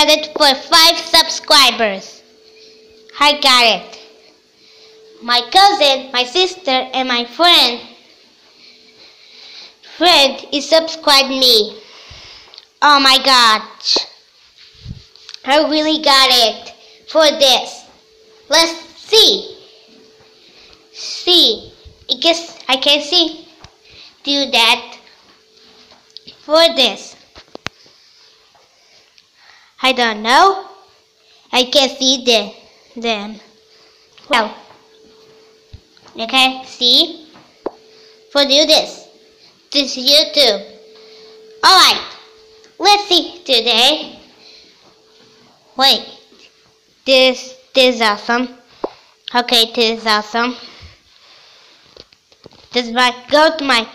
got it for 5 subscribers. I got it. My cousin, my sister, and my friend is subscribed me. Oh my gosh. I really got it for this. Let's see. I guess I can see. Do that for this. I don't know. I can see them. Well, okay, see? For do this. This is YouTube. Alright, let's see today. Wait, this is awesome. Okay, this is awesome. This is my go to my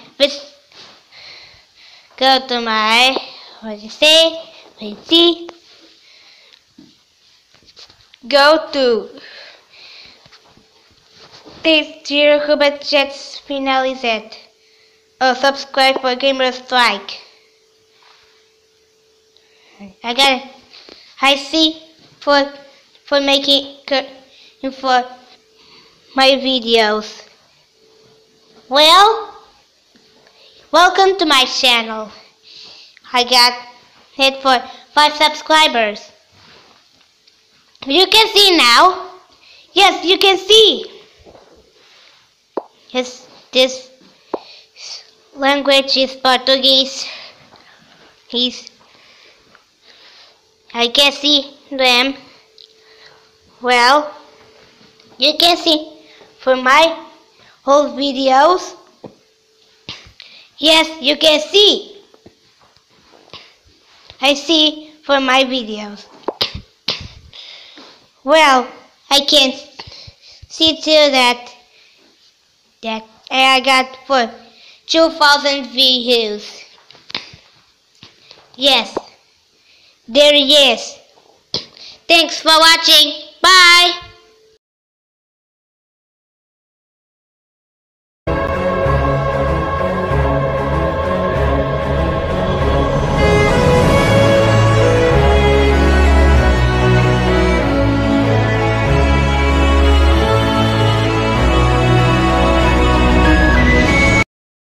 what do you say? Wait, see? Go to this year Hubert Jets finale set. Oh, subscribe for Gamer Strike. I got it. I see for making for my videos. Well, welcome to my channel. I got it for 5 subscribers. You can see now. Yes, you can see. Yes, this language is Portuguese. I can see them. Well, you can see for my whole videos. Yes, you can see. I see for my videos. Well, I can see too that I got for 2,000 views. Yes, there he is. Thanks for watching. Bye.